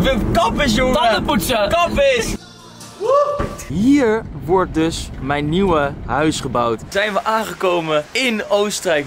Kap is, jongen! Tandenpoetsen! Kap is! Hier wordt dus mijn nieuwe huis gebouwd. Zijn we aangekomen in Oostenrijk.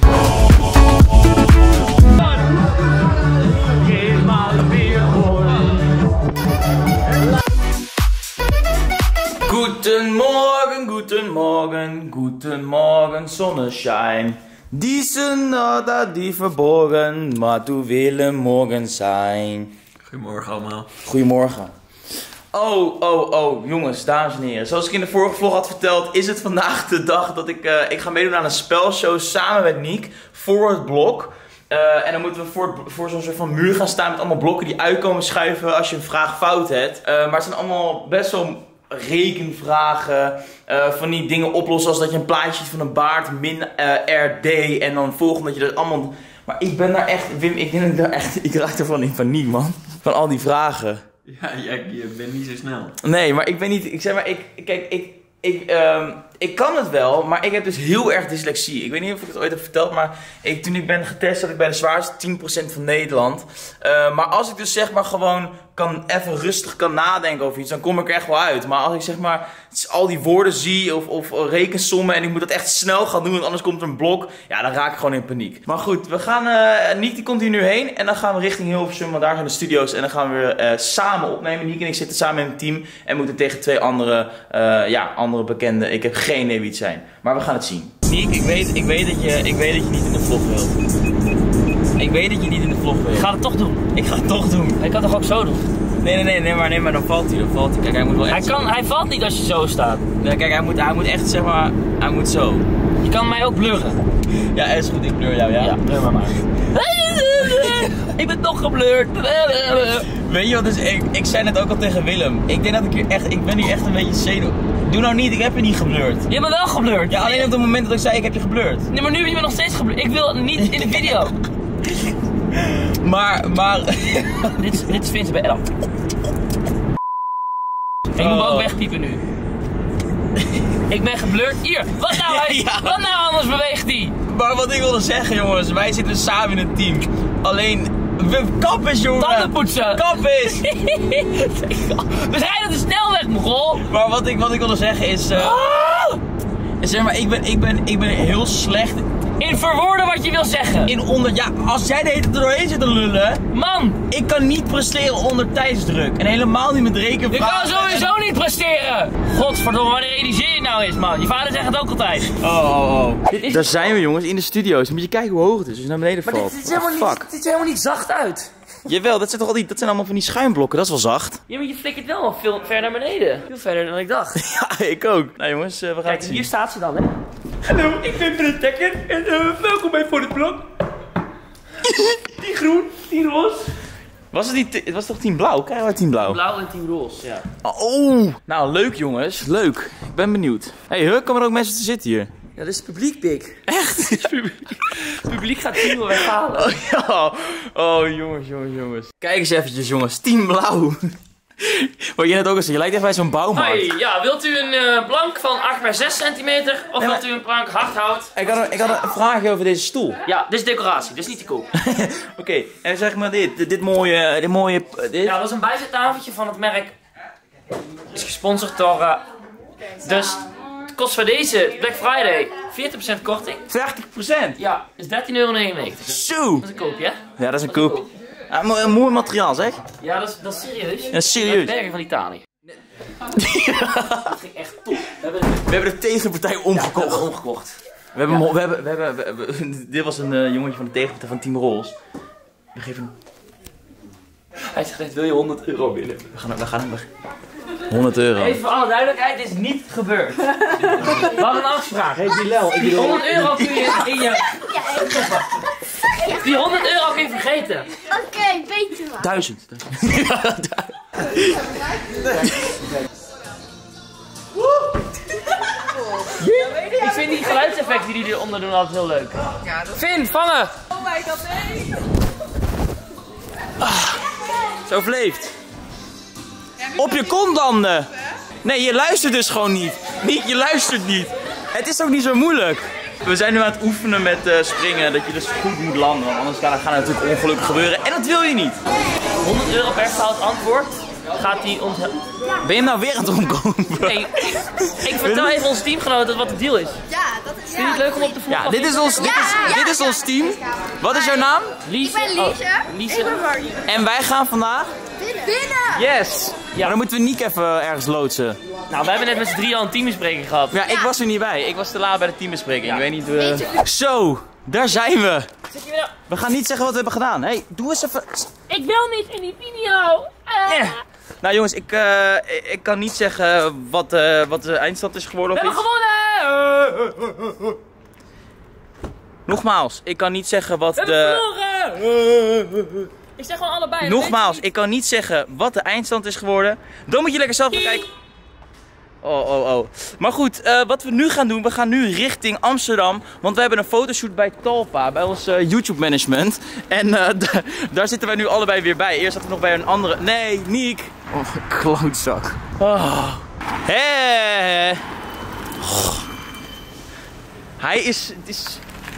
Guten Morgen, guten Morgen, guten Morgen, Sonnenschein. Diese Nacht die verborgen, maar du willen morgen zijn. Goedemorgen allemaal. Goedemorgen. Oh, jongens, dames en heren. Zoals ik in de vorige vlog had verteld, is het vandaag de dag dat ik ga meedoen aan een spelshow samen met Niek voor het blok. En dan moeten we voor zo'n soort van muur gaan staan met allemaal blokken die uitkomen schuiven als je een vraag fout hebt. Maar het zijn allemaal best wel rekenvragen, van die dingen oplossen als dat je een plaatje ziet van een baard min RD en dan volgende dat je dat allemaal... Maar ik ben daar echt, Wim, ik denk dat ik daar echt, ik raak ervan in paniek, man. Van al die vragen. Ja, je bent niet zo snel. Nee, maar ik ben niet, ik kan het wel, maar ik heb dus heel erg dyslexie. Ik weet niet of ik het ooit heb verteld, maar toen ik ben getest zat ik bij de zwaarste 10% van Nederland. Maar als ik dus zeg maar gewoon even rustig kan nadenken over iets, dan kom ik er echt wel uit. Maar als ik zeg maar al die woorden zie of rekensommen en ik moet dat echt snel gaan doen, want anders komt er een blok, ja, dan raak ik gewoon in paniek. Maar goed, we gaan, Niek die komt hier nu heen en dan gaan we richting Hilversum, want daar zijn de studio's en dan gaan we weer samen opnemen. Niek en ik zitten samen in een team en moeten tegen twee andere, andere bekenden. Ik heb geen idee wie het zijn, maar we gaan het zien. Niek, ik weet dat je niet in de vlog wilt. Ik weet dat je niet in de vlog wilt. Ik ga het toch doen. Ik ga het toch doen. Ik kan toch ook zo doen? Nee, maar dan valt hij. Kijk, hij moet wel echt... Hij valt niet als je zo staat. Nee, kijk, hij moet echt, zeg maar, hij moet zo. Je kan mij ook blurren. Ja, is goed, ik blur jou, ja? Ja, blur maar. Ik ben toch geblurred. Weet je wat, dus ik zei net ook al tegen Willem. Ik denk dat ik ben hier echt een beetje zenuwachtig. Doe nou niet, ik heb je niet geblurred. Je bent wel geblurred. Ja, alleen op het moment dat ik zei ik heb je geblurred. Nee, maar nu ben je nog steeds geblurred. Ik wil niet in de video. Maar... dit is Vince bij Elf. Ik moet me ook wegpiepen nu. Ik ben geblurred. Hier, wat nou? Wat nou, anders beweegt hij. Maar wat ik wilde zeggen, jongens, wij zitten samen in een team. Alleen, kap is, jongen. Tandenpoetsen. Kap is. We rijden de snelweg, mogol. Maar wat ik wilde zeggen is, zeg maar, ik ben heel slecht in verwoorden wat je wil zeggen. Ja, als jij de hele tijd er doorheen zit te lullen. Man! Ik kan niet presteren onder tijdsdruk. En helemaal niet met rekenvragen. Je kan sowieso niet presteren! Godverdomme, wanneer realiseer je nou eens, man? Je vader zegt het ook altijd. Daar zijn we, jongens, in de studio's. Moet je kijken hoe hoog het is, als je naar beneden valt. Maar dit ziet helemaal niet zacht uit. Jawel, dat zijn allemaal van die schuimblokken, dat is wel zacht. Ja, maar je flikkert wel veel ver naar beneden. Veel verder dan ik dacht. Ja, ik ook. Nou jongens, we gaan Kijk, het zien. hier staat ze dan, hè. Hallo, ik ben Brent Dekker en welkom bij Voor het Blok. Die groen, die roze. Het was toch team blauw? Krijgen we team blauw? Blauw en team roze, ja. Oh, nou leuk jongens, leuk. Ik ben benieuwd. Hey, komen er ook mensen te zitten hier? Ja, dit is publiek, Pik. Echt? Het publiek gaat zien hoe wij halen. Oh ja. Oh jongens. Kijk eens eventjes jongens, team blauw. Wat je net ook al zei, je lijkt even bij zo'n bouwmarkt. Hoi, ja, wilt u een plank van 8 bij 6 centimeter of wilt u een plank hardhout? Ik had een vraagje over deze stoel. Ja, dit is decoratie, dit is niet te koop. Oké, en zeg maar dit mooie... Ja, dat is een bijzettafeltje van het merk. Is gesponsord door... Dus het kost voor deze Black Friday 40% korting. 40%? Ja, is €13,99. Zo! Dat is een koopje, hè? Ja, dat is een koop. Een mooi materiaal, zeg. Ja, dat is serieus. Ja, serieus. Bergen van Italië. Dat ging echt top. We hebben de tegenpartij omgekocht. Ja, omgekocht. Dit was een jongetje van de tegenpartij van Team Rolls. We geven Hij zegt, wil je €100 winnen? We gaan hem weg. €100. Even voor alle duidelijkheid, dit is niet gebeurd. We hadden een afspraak. Hey Bilal, die €100 kun je in je... Die €100 kun je vergeten. Oké, beter wel. 1000. Ik vind die geluidseffecten die eronder doen altijd heel leuk. Finn, vangen! Oh my god, nee. Zo overleefd. Op je kont dan. Nee, je luistert dus gewoon niet. Je luistert niet. Het is ook niet zo moeilijk. We zijn nu aan het oefenen met springen, dat je dus goed moet landen, want anders gaan er natuurlijk ongelukken gebeuren en dat wil je niet. 100 euro per fout antwoord gaat hij ons... Ben je hem nou weer aan het omkomen? Nee, ik vertel even onze teamgenoten wat de deal is. Ja, dat is... Vind je het leuk om op de voetbal? Ja, dit is ons team. Wat is jouw naam? Lise. Ik ben Lise. Lise. Ik ben Margie. En wij gaan vandaag... Winnen! Yes! Maar dan moeten we Niek even ergens loodsen. Nou, we hebben net met z'n drieën al een teambespreking gehad. Ja, ik was er niet bij. Ik was te laat bij de teambespreking. Ik weet niet... Zo, daar zijn we. Zit je weer nou? We gaan niet zeggen wat we hebben gedaan. Hey, doe eens even... Ik wil niet in die video. Nou jongens, ik kan niet zeggen wat de eindstand is geworden We of hebben iets. gewonnen! Nogmaals, ik kan niet zeggen wat We hebben verloren! Ik zeg gewoon allebei. Nogmaals, ik kan niet zeggen wat de eindstand is geworden. Dan moet je lekker zelf gaan kijken. Oh. Maar goed, wat we nu gaan doen, we gaan nu richting Amsterdam. Want we hebben een fotoshoot bij Talpa, bij ons YouTube management. En daar zitten wij nu allebei weer bij. Eerst zaten we nog bij een andere... Nee, Niek. Oh, klootzak. Oh. Hé. Oh. Hij is... Het is...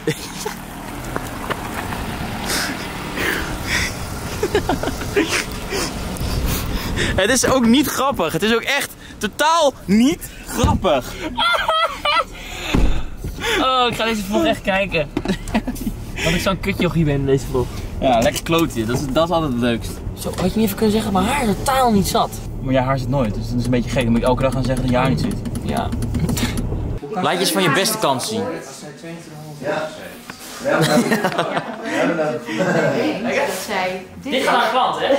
Het is ook niet grappig. Het is ook echt totaal niet grappig. Oh, ik ga deze vlog echt kijken. Want ik zo'n kutjochie ben in deze vlog. Ja, lekker klootje. Dat is altijd het leukst. Zo, had je niet even kunnen zeggen, mijn haar is totaal niet zat. Maar je haar zit nooit, dus dat is een beetje gek. Dan moet je elke dag gaan zeggen dat je haar niet zit. Ja. Laat je eens van je beste kant zien. Ja. Dit gaat naar de klant, hè?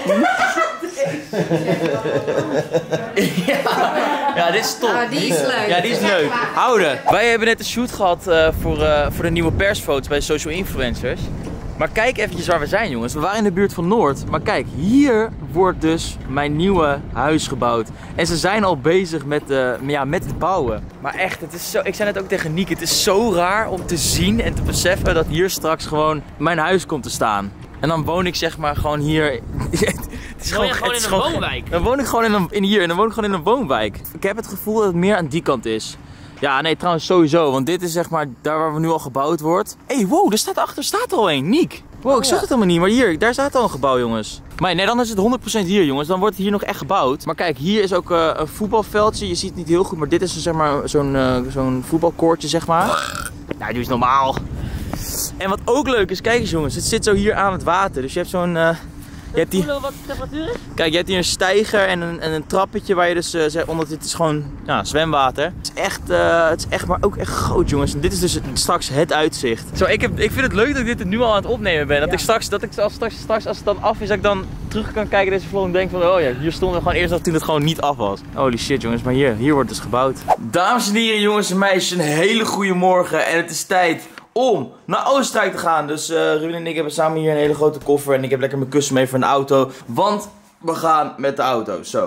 Ja, dit is top. Oh, die is leuk. Ja, die is leuk. Houden. Wij hebben net een shoot gehad voor de nieuwe persfoto's bij social influencers. Maar kijk eventjes waar we zijn, jongens. We waren in de buurt van Noord. Maar kijk, hier wordt dus mijn nieuwe huis gebouwd. En ze zijn al bezig met het bouwen. Maar echt, het is zo... Ik zei net ook tegen Niek, het is zo raar om te zien en te beseffen dat hier straks gewoon mijn huis komt te staan. En dan woon ik zeg maar gewoon hier... Woon je gewoon in een woonwijk? Dan woon ik gewoon en dan woon ik gewoon in een woonwijk. Ik heb het gevoel dat het meer aan die kant is. Ja, nee, trouwens sowieso, want dit is zeg maar daar waar we nu al gebouwd wordt. Hé, wow, er staat er al een, Niek. Wow, ik zag het helemaal niet, maar hier, daar staat al een gebouw, jongens. Maar nee, dan is het 100% hier, jongens. Dan wordt het hier nog echt gebouwd. Maar kijk, hier is ook een voetbalveldje. Je ziet het niet heel goed, maar dit is zeg maar zo'n voetbalkoortje, zeg maar. Nou, doe eens normaal. En wat ook leuk is, kijk eens jongens, het zit zo hier aan het water. Dus je hebt zo'n... Je hebt hier... Wat de temperatuur is? Kijk, je hebt hier een stijger en een trappetje waar je dus onder dit is gewoon zwemwater. Het is echt, maar ook echt groot, jongens. En dit is dus straks het uitzicht. Zo, ik vind het leuk dat ik dit er nu al aan het opnemen ben. Dat ik straks als het dan af is, dat ik dan terug kan kijken deze vlog en denk van, oh ja, hier stonden we gewoon eerst nog toen het gewoon niet af was. Holy shit, jongens, maar hier wordt dus gebouwd. Dames en heren, jongens en meisjes, een hele goede morgen en het is tijd om naar Oostenrijk te gaan. Dus Ruben en ik hebben samen hier een hele grote koffer. En ik heb lekker mijn kussen mee voor de auto. Want we gaan met de auto. Zo.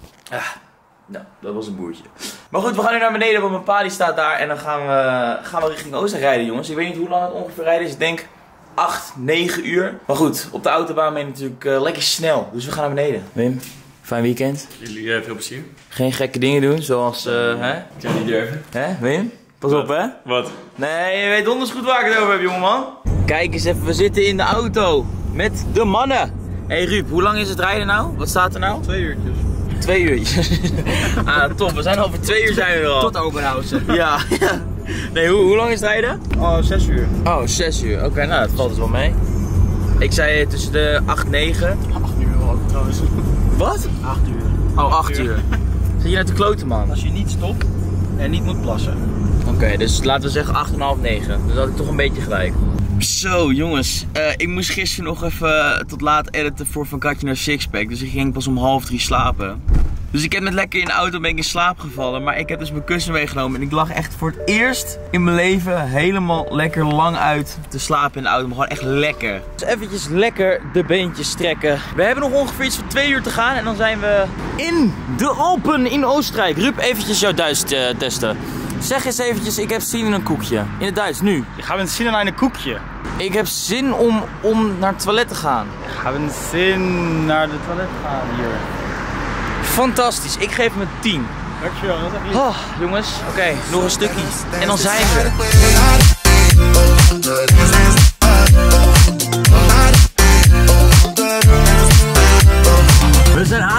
Nou, dat was een boertje. Maar goed, we gaan nu naar beneden, want mijn pa die staat daar. En dan gaan we richting Oostenrijk rijden, jongens. Ik weet niet hoe lang het ongeveer rijden is. Ik denk 8, 9 uur. Maar goed, op de autobaan ben je natuurlijk lekker snel. Dus we gaan naar beneden. Wim, fijn weekend. Jullie veel plezier. Geen gekke dingen doen, zoals hè? Ik zou niet durven. Hè, Wim? Pas op, hè? Wat? Nee, je weet donders goed waar ik het over heb, jongeman. Kijk eens even, we zitten in de auto met de mannen. Hé Ruud, hoe lang is het rijden nou? Wat staat er nou? 2 uurtjes. 2 uurtjes. Ah, top. We zijn over 2 uur zijn we er al. Tot Oberhausen. Ja. Nee, hoe lang is het rijden? Oh, 6 uur. Oh, 6 uur. Oké, nou, dat valt dus wel mee. Ik zei tussen de 8, 9. 8 uur ook trouwens. Wat? 8 uur. Oh, 8 uur. Zit je naar de kloten, man? Als je niet stopt en niet moet plassen. Oké, dus laten we zeggen 8,5, 9. Dus dat had ik toch een beetje gelijk. Zo jongens, ik moest gisteren nog even tot laat editen voor Van Katje naar Sixpack. Dus ik ging pas om 2:30 slapen. Dus ik heb net lekker in de auto ben ik in slaap gevallen. Maar ik heb dus mijn kussen meegenomen. En ik lag echt voor het eerst in mijn leven helemaal lekker lang uit te slapen in de auto. Maar gewoon echt lekker. Dus eventjes lekker de beentjes strekken. We hebben nog ongeveer iets van 2 uur te gaan. En dan zijn we in de Alpen in Oostenrijk. Ruud, eventjes jouw Duits testen. Zeg eens eventjes, ik heb zin in een koekje. In het Duits, nu. Ik ga met zin in een koekje. Ik heb zin om naar het toilet te gaan. Ik ga met zin naar de toilet gaan hier. Fantastisch, ik geef hem een 10. Dankjewel, dat is echt lief. Oh, jongens, oké, nog een stukje. En dan zijn we.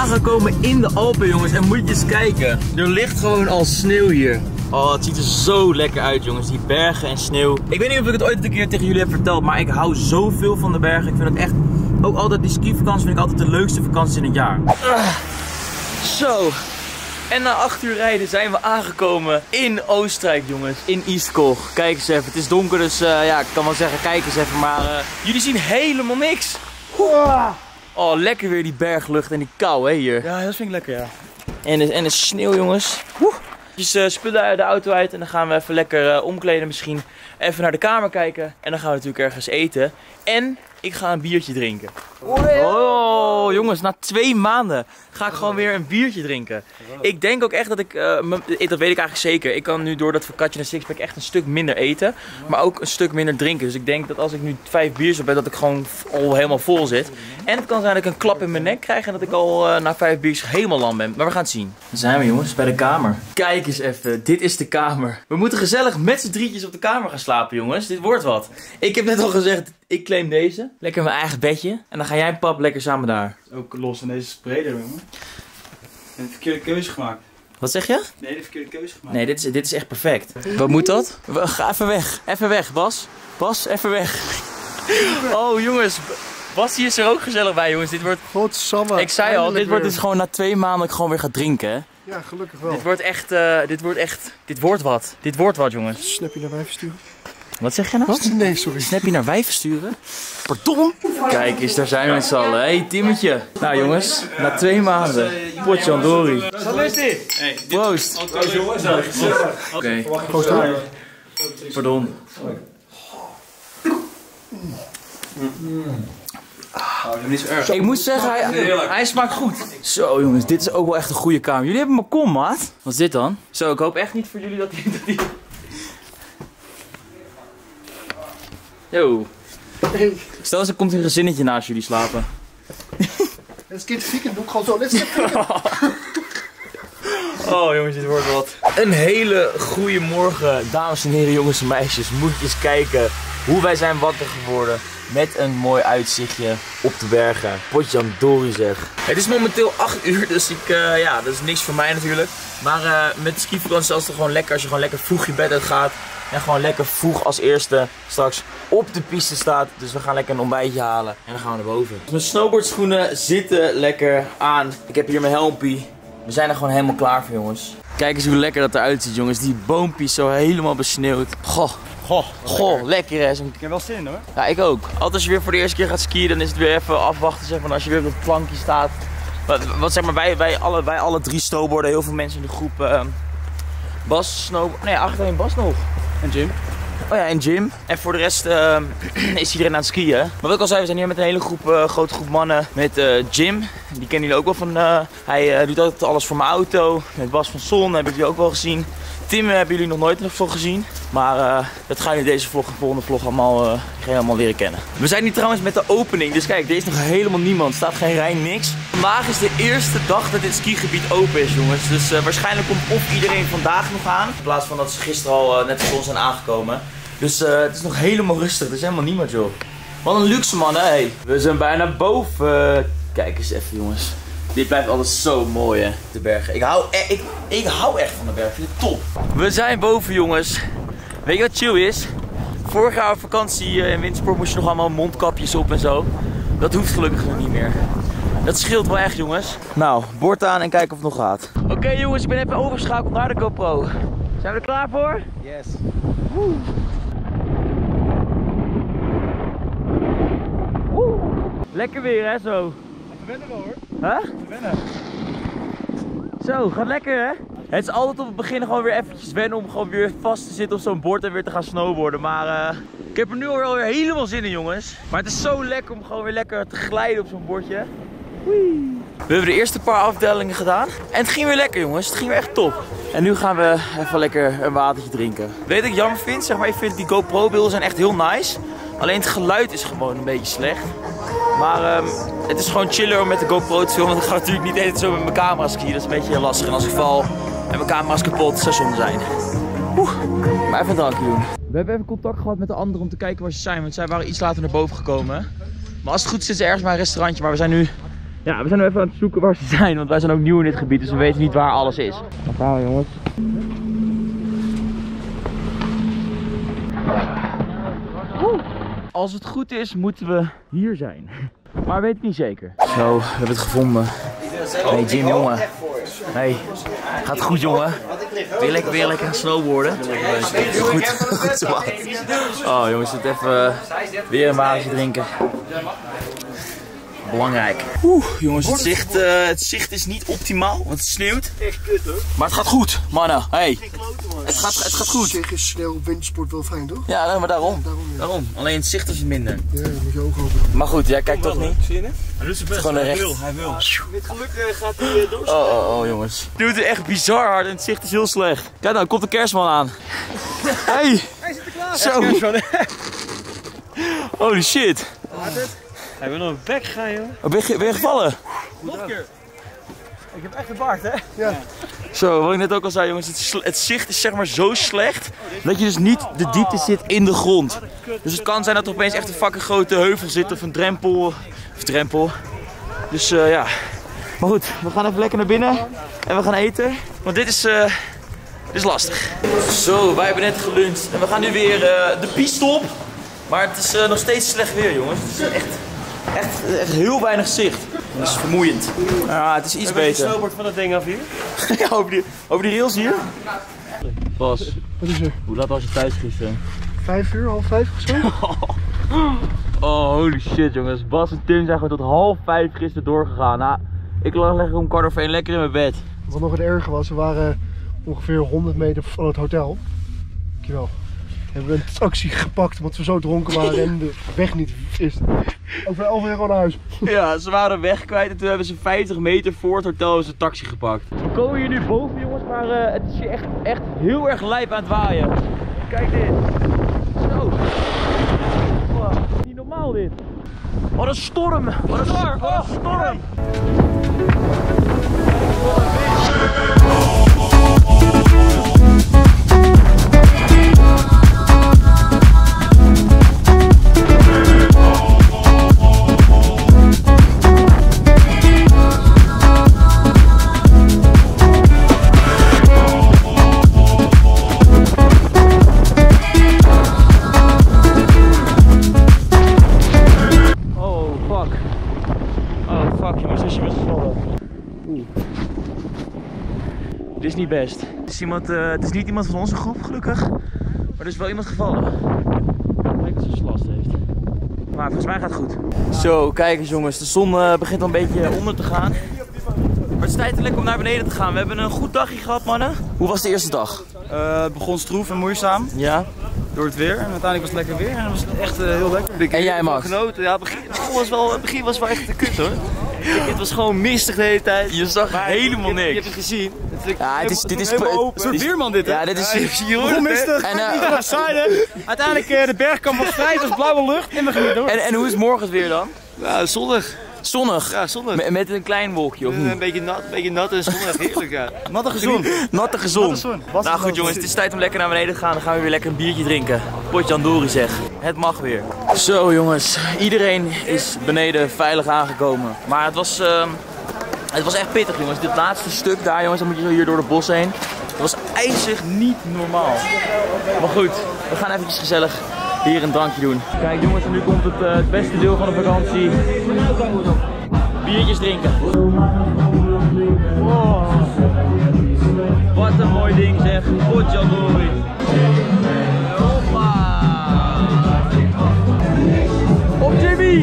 aangekomen in de Alpen, jongens. En moet je eens kijken. Er ligt gewoon al sneeuw hier. Oh, het ziet er zo lekker uit, jongens. Die bergen en sneeuw. Ik weet niet of ik het ooit een keer tegen jullie heb verteld, maar ik hou zoveel van de bergen. Ik vind het echt, ook altijd die skivakantie vind ik altijd de leukste vakanties in het jaar. Zo. En na 8 uur rijden zijn we aangekomen in Oostenrijk, jongens. In Eastkoch. Kijk eens even. Het is donker, dus ja, ik kan wel zeggen, kijk eens even. Maar jullie zien helemaal niks. Oh, lekker weer die berglucht en die kou, hè, hier. Ja, dat vind ik lekker, ja. En de sneeuw, jongens. Dus spullen uit de auto uit en dan gaan we even lekker omkleden misschien. Even naar de kamer kijken. En dan gaan we natuurlijk ergens eten. En ik ga een biertje drinken. Oh, jongens, na 2 maanden ga ik gewoon weer een biertje drinken. Ik denk ook echt dat ik, dat weet ik eigenlijk zeker. Ik kan nu door dat vakantje naar Sixpack echt een stuk minder eten. Maar ook een stuk minder drinken. Dus ik denk dat als ik nu 5 biertjes op heb, dat ik gewoon al helemaal vol zit. En het kan zijn dat ik een klap in mijn nek krijg en dat ik al na 5 biertjes helemaal lam ben. Maar we gaan het zien. Dan zijn we, jongens, bij de kamer. Kijk eens even, dit is de kamer. We moeten gezellig met z'n drietjes op de kamer gaan slapen, jongens. Dit wordt wat. Ik heb net al gezegd, ik claim deze. Lekker mijn eigen bedje. En dan ga jij en pap lekker samen daar. Ook los en deze is breder, jongen. En de verkeerde keuze gemaakt. Wat zeg je? Nee, de verkeerde keuze gemaakt. Nee, dit is echt perfect. Wat moet dat? Ga even weg. Even weg, Bas. Bas, even weg. Oh, jongens. Basie is er ook gezellig bij, jongens. Dit wordt... Godsamme. Ik zei al, dit wordt dus gewoon na 2 maanden dat ik gewoon weer ga drinken, hè? Ja, gelukkig wel. Dit wordt wat. Dit wordt wat, jongens. Snapje naar mij versturen? Wat zeg je nou? Wat? Nee, sorry. Snapje naar wijven sturen? Pardon? Kijk eens, daar zijn we met z'n allen. Hey, Timmetje. Nou, jongens. Na 2 maanden. Potjandori. Salusti! Proost. Oké. Proost. Pardon. Niet zo erg. Ik moet zeggen, hij smaakt goed. Zo, jongens, dit is ook wel echt een goede kamer. Jullie hebben een balkon, maat. Wat is dit dan? Zo, ik hoop echt niet voor jullie dat die... Yo. Stel eens, er komt een gezinnetje naast jullie slapen. Let's get freaking, doe ik gewoon zo. Let's get freaking. Oh jongens, dit wordt wat. Een hele goede morgen, dames en heren, jongens en meisjes. Moet je eens kijken hoe wij zijn wakker geworden. Met een mooi uitzichtje op de bergen. Potjandori zeg. Het is momenteel 8 uur, dus ja, dat is niks voor mij natuurlijk. Maar met de skivakantie is het gewoon lekker als je gewoon lekker vroeg je bed uit gaat. En gewoon lekker vroeg als eerste straks op de piste staat. Dus we gaan lekker een ontbijtje halen en dan gaan we naar boven. Mijn snowboardschoenen zitten lekker aan. Ik heb hier mijn helmpie. We zijn er gewoon helemaal klaar voor, jongens. Kijk eens hoe lekker dat eruit ziet, jongens. Die boompjes zo helemaal besneeuwd. Goh, lekker hè. Ik heb wel zin hoor. Ja, ik ook. Altijd als je weer voor de eerste keer gaat skiën, dan is het weer even afwachten. Zeg maar, als je weer op het plankje staat. Wat zeg maar, wij alle 3 snowboarden. Heel veel mensen in de groep. Bas, snowboard. Nee, achterin Bas nog. En Jim. Oh ja, en Jim. En voor de rest is iedereen aan het skiën. Maar wat ik al zei, we zijn hier met een hele grote groep mannen. Met Jim, die kennen jullie ook wel van... hij doet altijd alles voor mijn auto. Met Bas van Son hebben jullie ook wel gezien. Tim hebben jullie nog nooit in de vlog gezien. Maar dat gaan jullie deze vlog en volgende vlog allemaal leren kennen. We zijn hier trouwens met de opening. Dus kijk, er is nog helemaal niemand. Er staat geen rij, niks. Vandaag is de eerste dag dat dit skigebied open is, jongens. Dus waarschijnlijk komt of iedereen vandaag nog aan. In plaats van dat ze gisteren al net als ons zijn aangekomen. Dus het is nog helemaal rustig. Er is helemaal niemand, joh. Wat een luxe, man, hè. Hey. We zijn bijna boven. Kijk eens even, jongens. Dit blijft altijd zo mooi, hè, de bergen. Ik hou echt van de bergen. Ik vind het top. We zijn boven, jongens. Weet je wat chill is? Vorig jaar op vakantie in wintersport moest je nog allemaal mondkapjes op en zo. Dat hoeft gelukkig nog niet meer. Dat scheelt wel echt, jongens. Nou, boord aan en kijken of het nog gaat. Oké, jongens, ik ben even overgeschakeld naar de GoPro. Zijn we er klaar voor? Yes. Woe. Woe. Lekker weer, hè, zo. Even wennen wel hoor. Huh? Even wennen. Zo, gaat lekker, hè? Het is altijd op het begin gewoon weer eventjes wennen om gewoon weer vast te zitten op zo'n bord en weer te gaan snowboarden. Maar ik heb er nu alweer helemaal zin in, jongens. Maar het is zo lekker om gewoon weer lekker te glijden op zo'n bordje. Whee. We hebben de eerste paar afdelingen gedaan. En het ging weer lekker, jongens. Het ging weer echt top. En nu gaan we even lekker een watertje drinken. Weet je wat ik jammer vind? Zeg maar, ik vind die GoPro beelden zijn echt heel nice. Alleen het geluid is gewoon een beetje slecht. Maar het is gewoon chiller om met de GoPro te filmen. Want ik ga natuurlijk niet even zo met mijn camera skiën. Dat is een beetje lastig. En als ik val en mijn camera is kapot, zou zonde zijn. Maar even een drankje doen. We hebben even contact gehad met de anderen om te kijken waar ze zijn. Want zij waren iets later naar boven gekomen. Maar als het goed is, is er ergens maar een restaurantje. Maar we zijn nu Ja, we zijn nu even aan het zoeken waar ze zijn, want wij zijn ook nieuw in dit gebied, dus we weten niet waar alles is. Daar gaan we, jongens. Als het goed is, moeten we hier zijn. Maar weet ik niet zeker. Zo, we hebben het gevonden. Hey Jim, jongen. Hey, gaat het goed, jongen? Weer lekker gaan snowboarden? Goed zo. Oh jongens, het even weer een watertje drinken. Belangrijk. Jongens, het zicht is niet optimaal, want het sneeuwt. Echt kut hoor. Maar het gaat goed, mannen. Hey, het gaat goed. Zeg is sneeuw op wintersport wel fijn toch? Ja, maar daarom. Ja. Daarom. Alleen het zicht is wat minder. Ja, dat moet je ook hopen. Maar goed, jij kijkt toch niet? Zie je het? Hij doet zijn best. Gewoon Hij recht. wil. Met geluk gaat hij door. Oh jongens. Het doet echt bizar hard en het zicht is heel slecht. Kijk nou, komt de kerstman aan. Hey! Hij zit er klaar. Zo! Holy shit! Hij wil nog een bek gaan, joh. Oh, ben je gevallen? Nog een keer. Ik heb echt een baard, hè? Ja. Zo, wat ik net ook al zei jongens, het zicht is zeg maar zo slecht dat je dus niet de diepte zit in de grond. Dus het kan zijn dat er opeens echt een fucking grote heuvel zit of een drempel. Dus ja. Maar goed, we gaan even lekker naar binnen en we gaan eten, want dit is lastig. Zo, wij hebben net geluncht en we gaan nu weer de piste op. Maar het is nog steeds slecht weer jongens, het is echt heel weinig zicht. Dat is vermoeiend. Ja, het is iets beter. Heb je snowboard van dat ding af hier? Ja, over die rails hier? Bas, Wat is er? hoe laat was je thuis gisteren? 5 uur, half 5 of zo? Oh, holy shit jongens. Bas en Tim zijn gewoon tot 4:30 gisteren doorgegaan. Nou, ik lag lekker om 1:15 lekker in mijn bed. Wat nog het erge was, we waren ongeveer 100 meter van het hotel. Dankjewel. Hebben we een taxi gepakt omdat we zo dronken waren en de weg niet wisten. Over 11 uur gewoon naar huis. Ja, ze waren weg kwijt en toen hebben ze 50 meter voor het hotel een taxi gepakt. We komen hier nu boven jongens, maar het is hier echt heel erg lijp aan het waaien. Kijk dit. Zo. Wow, niet normaal dit. Wat een storm. Wat een storm. Dit is niet best. Het is niet iemand van onze groep gelukkig, maar er is wel iemand gevallen. Kijk dat ze last heeft. Maar volgens mij gaat het goed. Zo, kijk eens jongens, de zon begint al een beetje onder te gaan. Maar het is tijd lekker om naar beneden te gaan. We hebben een goed dagje gehad mannen. Hoe was de eerste dag? Het begon stroef en moeizaam. Ja. Door het weer. En uiteindelijk was het lekker weer. En dat was echt heel lekker. En jij Max? Genoten. Ja, het begin was wel echt te kut hoor. Het was gewoon mistig de hele tijd. Je zag helemaal niks. Je hebt het gezien. Ja, dit is een soort weerman dit hè? Ja, dit is gewoon mistig. En uiteindelijk de bergkam was vrij, het was blauwe lucht en we gingen door. En hoe is morgen het weer dan? Ja, zonnig. Zonnig? Ja, zonnig. Met een klein wolkje of niet? Een beetje nat en zonnig, heerlijk ja. Natte gezond. Natte gezond. Nou goed jongens, het is tijd om lekker naar beneden te gaan. Dan gaan we weer lekker een biertje drinken. Potje Andori zeg. Het mag weer. Zo jongens, iedereen is beneden veilig aangekomen. Maar het was echt pittig jongens. Dit laatste stuk daar jongens, dan moet je zo hier door het bos heen. Het was ijzig niet normaal. Maar goed, we gaan eventjes gezellig hier een drankje doen. Kijk jongens, en nu komt het beste deel van de vakantie. Biertjes drinken. Oh, wat een mooi ding zeg. Potje Andori. Hoppa. Op Jimmy.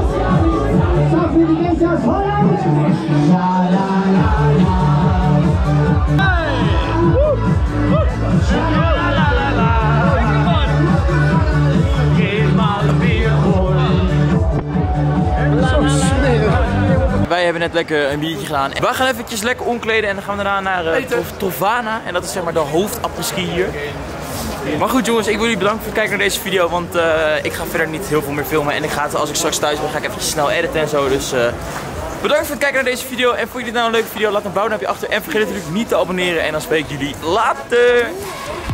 Wij hebben net lekker een biertje gedaan. We gaan eventjes lekker omkleden en dan gaan we daarna naar Trovana. En dat is zeg maar de hoofdapres-ski hier. Maar goed jongens, ik wil jullie bedanken voor het kijken naar deze video. Want ik ga verder niet heel veel meer filmen. En als ik straks thuis ben, ga ik even snel editen en zo. Dus bedankt voor het kijken naar deze video. En vond je dit nou een leuke video? Laat een blauw duimpje achter. En vergeet natuurlijk niet te abonneren. En dan spreek ik jullie later.